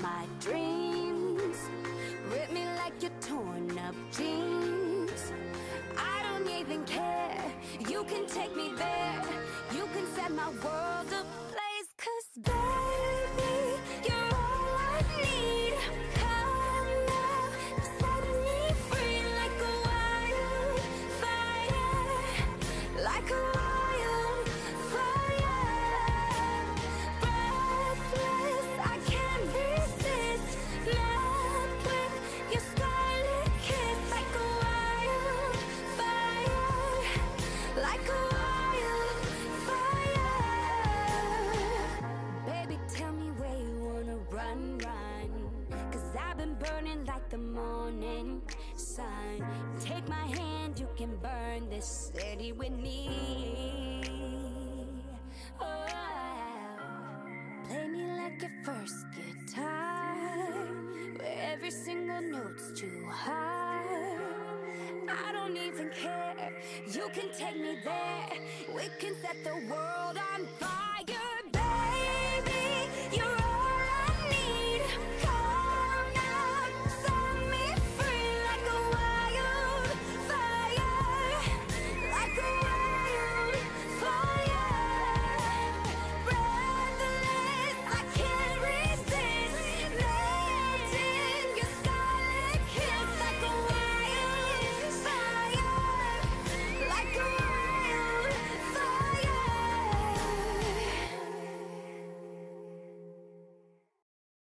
my dreams. Rip me like your torn up jeans. I don't even care. You can take me there. You can set my world ablaze. 'Cause baby, you're all I need. Come now, set me free like a wildfire, like a wildfire. Breathless, I can't resist. Melt with your scarlet kiss like a wildfire, like a wildfire. Baby, tell me where you wanna run, run. 'Cause I've been burning like the morning sun. Take my hand, you can burn this city with me. Oh, play me like your first guitar, where every single note's too hard. I don't even care. You can take me there. We can set the world on fire.